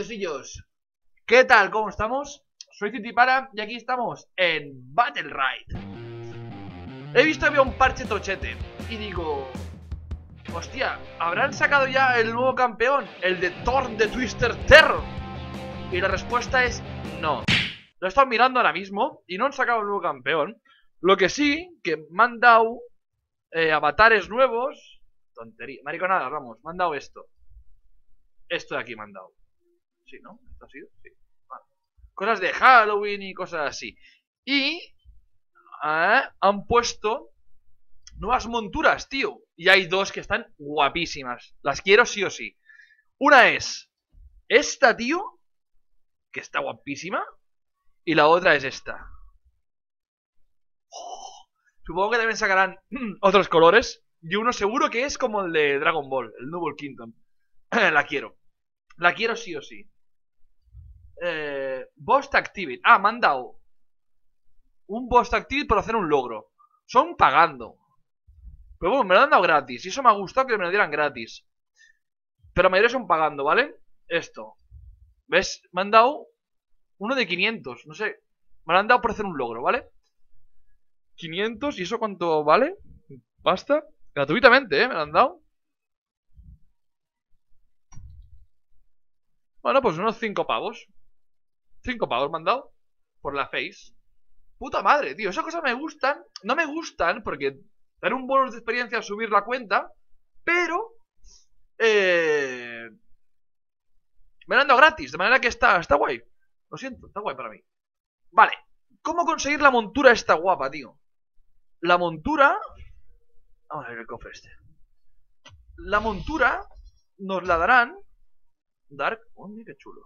viciosillos, ¿qué tal? ¿Cómo estamos? Soy Citipara y aquí estamos en Battle Ride. He visto que había un parche tochete y digo, hostia, ¿habrán sacado ya el nuevo campeón? El de Thorn de Twister Terror. Y la respuesta es no. Lo he estado mirando ahora mismo y no han sacado el nuevo campeón. Lo que sí, que me han dado avatares nuevos. Tontería, mariconadas, vamos, me han dado esto. Esto de aquí me han dado. Sí, ¿no? ¿Esto ha sido? Sí. Vale. Cosas de Halloween y cosas así. Y han puesto nuevas monturas, tío. Y hay dos que están guapísimas. Las quiero sí o sí. Una es esta, tío, que está guapísima. Y la otra es esta. Oh, supongo que también sacarán otros colores. Y uno seguro que es como el de Dragon Ball, el Noble Kingdom. La quiero. La quiero sí o sí. Boss Activate. Ah, me han dado un Boss Activate por hacer un logro. Son pagando. Pero bueno, me lo han dado gratis. Y eso me ha gustado que me lo dieran gratis. Pero la mayoría son pagando, ¿vale? Esto. ¿Ves? Me han dado uno de 500. No sé. Me lo han dado por hacer un logro, ¿vale? 500. ¿Y eso cuánto vale? ¿Basta? Gratuitamente, ¿eh? Me lo han dado. Bueno, pues unos 5 pavos. 5 pavos me han dado. Por la face. Puta madre, tío. Esas cosas me gustan. No me gustan porque dan un bonus de experiencia al subir la cuenta. Pero me lo han dado gratis. De manera que está guay. Lo siento, está guay para mí. Vale. ¿Cómo conseguir la montura esta guapa, tío? La montura... Vamos a ver el cofre este. La montura nos la darán... Dark... Oh, mira qué chulo.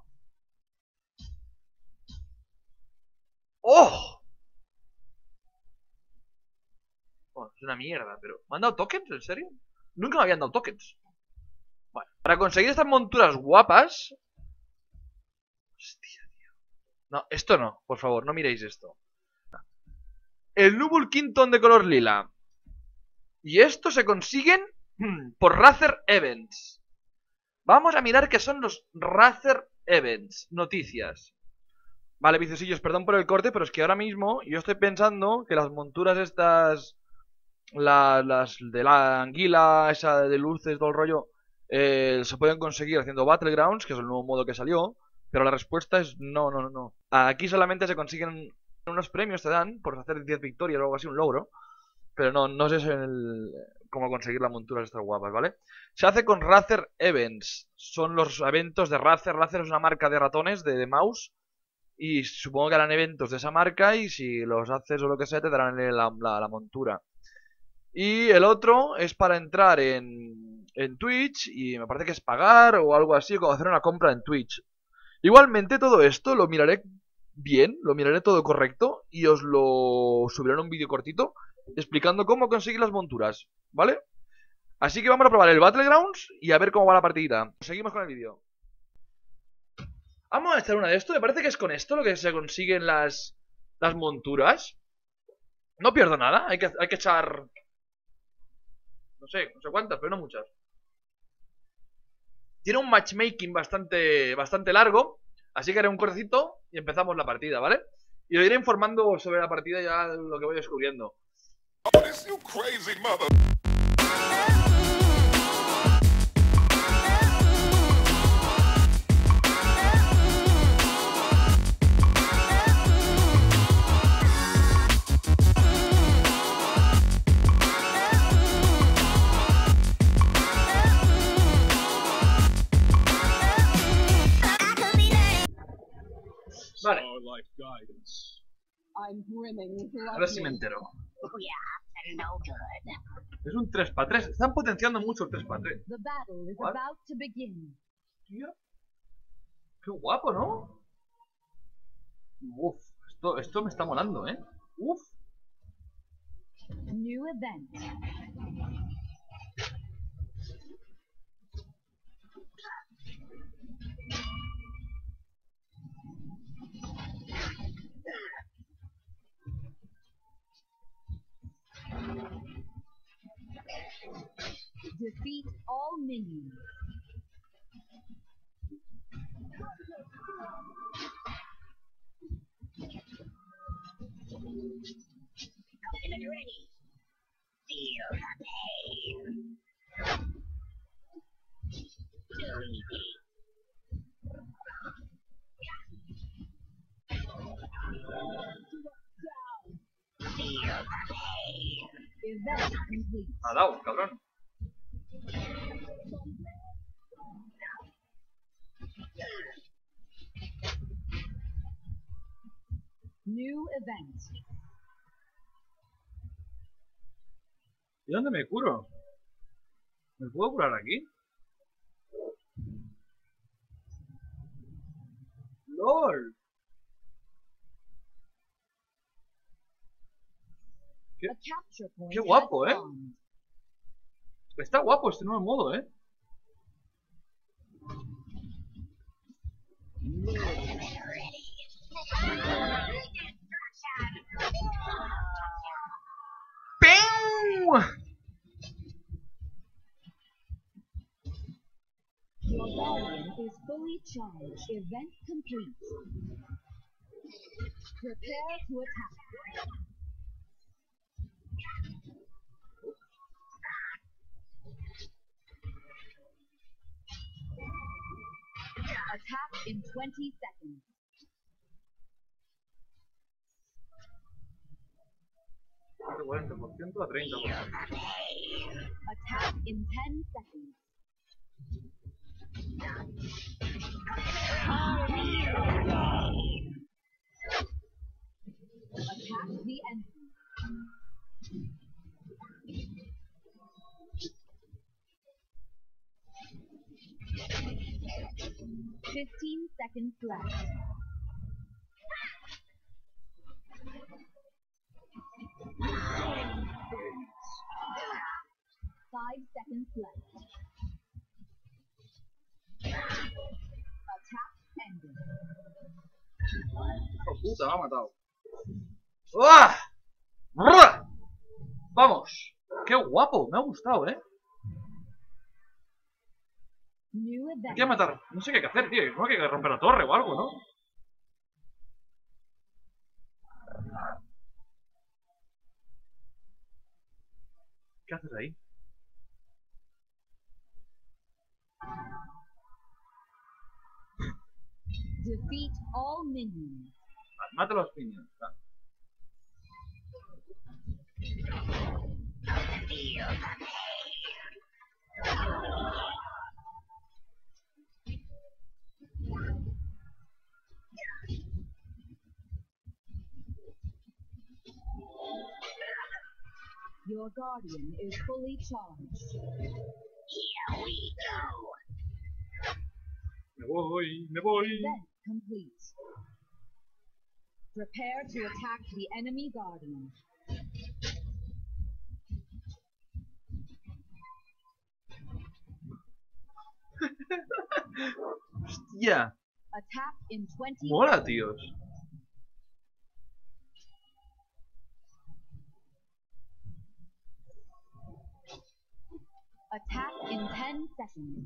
¡Oh! Bueno, es una mierda, pero... ¿Me han dado tokens? ¿En serio? Nunca me habían dado tokens. Bueno, para conseguir estas monturas guapas... Hostia, tío. No, esto no, por favor, no miréis esto. El Noble Kingdom de color lila. Y esto se consiguen por Rather Events. Vamos a mirar qué son los Rather Events. Noticias. Vale, viciosillos, perdón por el corte, pero es que ahora mismo yo estoy pensando que las monturas estas... Las de la anguila, esa de luces, todo el rollo, se pueden conseguir haciendo Battlegrounds, que es el nuevo modo que salió. Pero la respuesta es no, no, no, no. Aquí solamente se consiguen unos premios, te dan por hacer 10 victorias o algo así, un logro. Pero no sé cómo conseguir las monturas estas guapas, ¿vale? Se hace con Razer Events. Son los eventos de Razer. Razer es una marca de ratones, de mouse. Y supongo que harán eventos de esa marca. Y si los haces o lo que sea, te darán la montura. Y el otro es para entrar en Twitch. Y me parece que es pagar o algo así, como hacer una compra en Twitch. Igualmente todo esto lo miraré bien, lo miraré todo correcto y os lo subiré en un vídeo cortito explicando cómo conseguir las monturas, ¿vale? Así que vamos a probar el Battlegrounds y a ver cómo va la partida. Seguimos con el vídeo. Vamos a echar una de esto, me parece que es con esto lo que se consiguen las monturas. No pierdo nada, hay que echar... no sé cuántas, pero no muchas. Tiene un matchmaking bastante largo. Así que haré un cortecito y empezamos la partida, ¿vale? Y os iré informando sobre la partida ya lo que voy descubriendo. Vale. A ver si me entero. Es un 3x3. Están potenciando mucho el 3x3. Tío. Qué guapo, ¿no? Uf, esto me está molando, ¿eh? Uf. New event. Defeat all minions. Ha dado, cabrón. New event. ¿Y dónde me curo? ¿Me puedo curar aquí? ¡Lol! A capture point Qué guapo, has ¿eh? spawned. Está guapo este nuevo modo, ¿eh? ¡Piu! Your guardian is fully charged. Event complete. Prepare to attack. Attack in 20 seconds. De 40% a 30%. Attack in 10 seconds. Attack the enemy. Fifteen seconds left. Five seconds left. Attack ended. ¡Oh, puta! Me ha matado. ¡Uah! ¡Brr! ¡Vamos! ¡Qué guapo! Me ha gustado, ¿eh? New Hay event. que matar. No sé qué hay que hacer, tío. No hay que romper la torre o algo, ¿no? ¿Qué haces ahí? Defeat all minions. Mata a los minions. Va. Your guardian is fully charged. Me voy, me voy. Event complete. Prepare to attack the enemy guardian. ¡Hostia! Attack in 20 Mola, seconds. tíos. Attack in 10 seconds.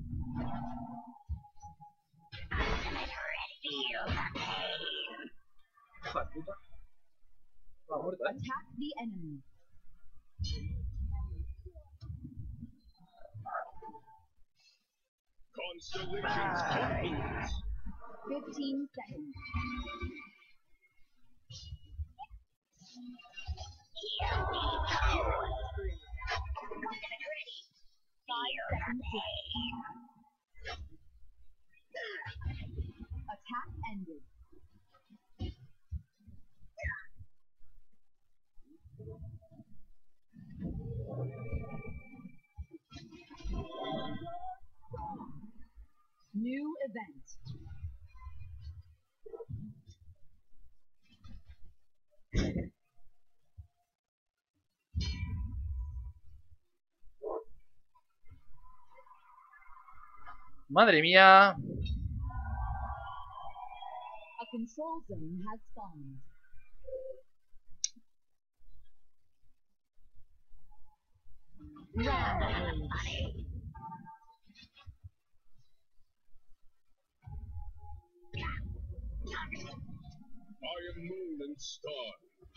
Hija de puta. Está muerta, ¿eh? Attack the enemy. Constellations complete. 15 seconds. Five seconds left. Attack ended. New event. Madre mía. A control zone has spawned. Rampage. moon and star.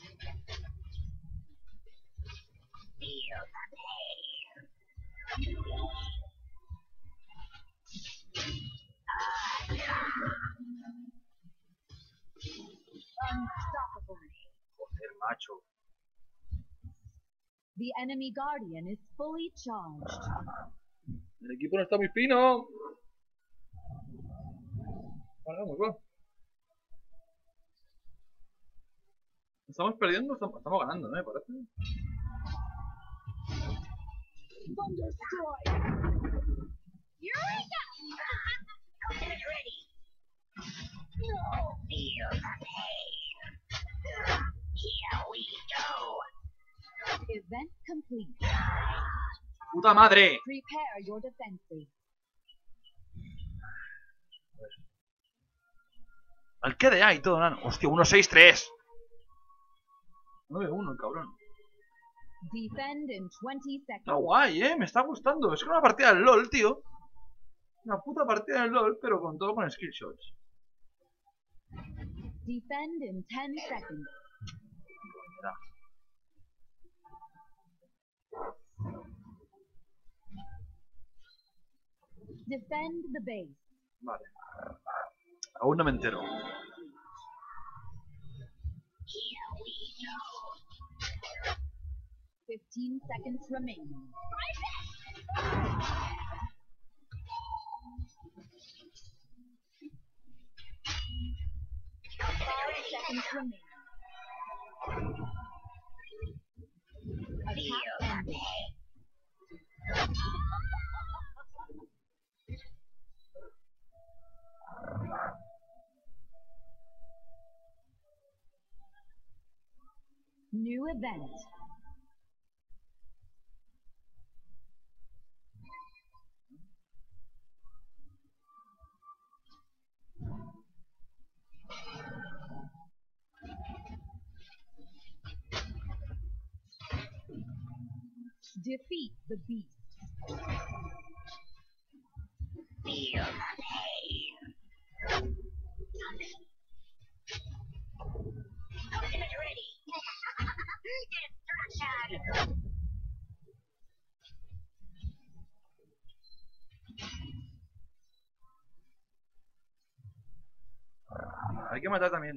Unstoppable. Joder, macho. The enemy guardian is fully charged. El equipo no está muy fino. Vale, vamos, va. Estamos perdiendo, estamos ganando, ¿no? Me parece. Thunder strike. Eureka! Ultimate ready. No. Feel the pain. Here we go. Event complete. ¡Puta madre! Prepare your defenses. Al que de ahí todo, nano. Hostia, 1-6-3. 9-1, el cabrón. Defend in 20 Está seconds. guay, me está gustando. Es como una partida del LOL, tío. Una puta partida del LOL, pero con todo con skill shots. Defend in 10 seconds. Mira. Defend the base. Vale. Aún no me entero. Here we go. 15 seconds remaining. 5 seconds remaining. Attack ended. New event. Defeat the beast. Feel the pain. Ultimate ready. Destruction. Hay que matar también.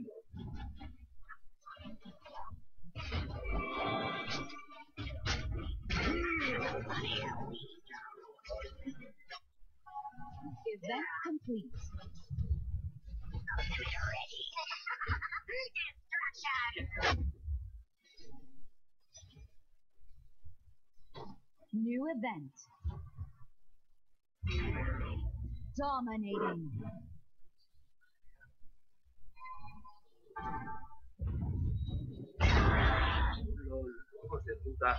Event complete. Ready. Destruction. New event. Dominating. LOL, hijos de puta.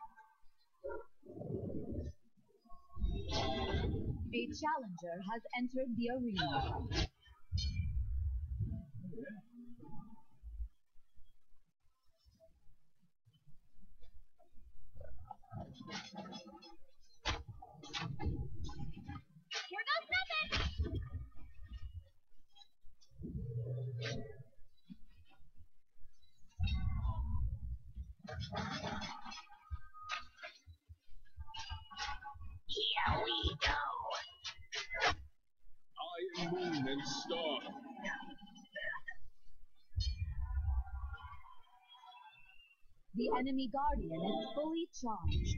A challenger has entered the arena. Here goes nothing! Here we go. I am moon and star. The enemy guardian is fully charged.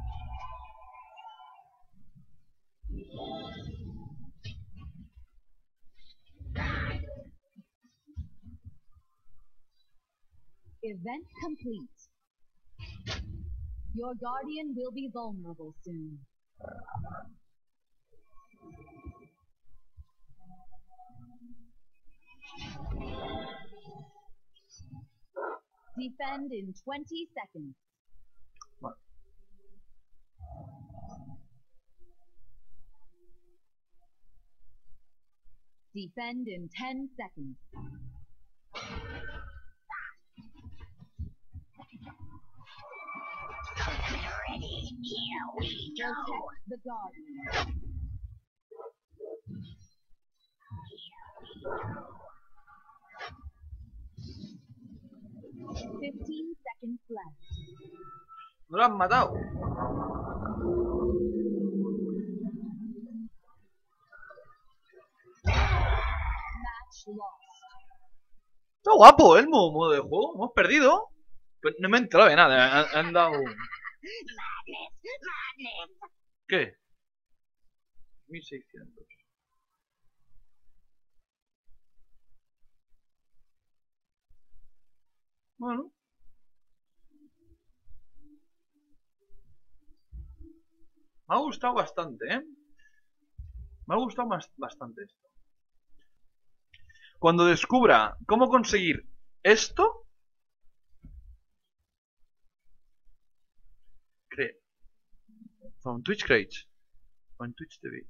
Event complete. Your guardian will be vulnerable soon. Defend in 20 seconds. Vale. Defend in 10 seconds. Ready, here we go. Protect the guardian. 15 seconds left. No lo han matado. Match lost. Está guapo, el modo de juego. Hemos perdido. Pues no me he enterado de nada. Han dado. ¿Qué? 1600. Bueno. Me ha gustado bastante, ¿eh? Me ha gustado bastante esto. Cuando descubra cómo conseguir esto... From Twitch Crates. O en Twitch TV.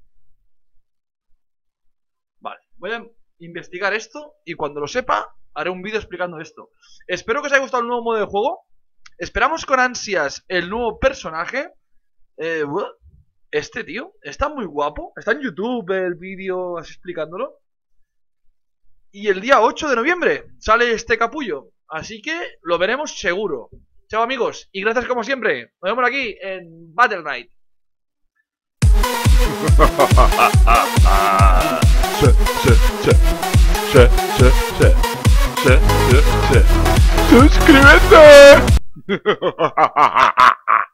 Vale, voy a investigar esto y cuando lo sepa haré un vídeo explicando esto. Espero que os haya gustado el nuevo modo de juego. Esperamos con ansias el nuevo personaje. Este tío está muy guapo. Está en YouTube el vídeo así explicándolo. Y el día 8 de noviembre sale este capullo. Así que lo veremos seguro. Chao amigos y gracias como siempre. Nos vemos aquí en Battle Night. ¡Suscríbete!